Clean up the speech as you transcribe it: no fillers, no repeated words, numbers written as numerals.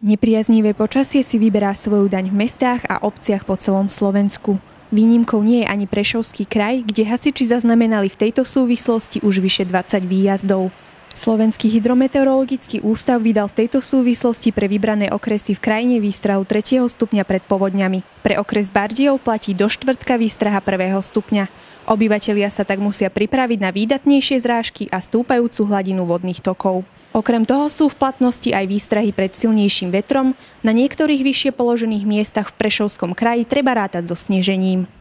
Nepriaznivé počasie si vyberá svoju daň v mestách a obciach po celom Slovensku. Výnimkou nie je ani Prešovský kraj, kde hasiči zaznamenali v tejto súvislosti už vyše 20 výjazdov. Slovenský hydrometeorologický ústav vydal v tejto súvislosti pre vybrané okresy v krajine výstrahu 3. stupňa pred povodňami. Pre okres Bardejov platí do štvrtka výstraha 1. stupňa. Obyvatelia sa tak musia pripraviť na výdatnejšie zrážky a stúpajúcu hladinu vodných tokov. Okrem toho sú v platnosti aj výstrahy pred silnejším vetrom. Na niektorých vyššie položených miestach v Prešovskom kraji treba rátať so snežením.